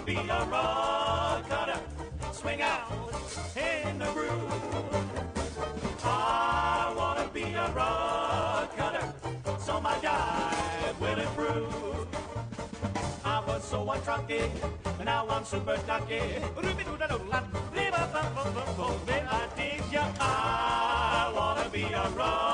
be a rod cutter, swing out in the groove. I wanna be a rod cutter, so my jive will improve. I was so untrunky, now I'm super ducky. I wanna be a rod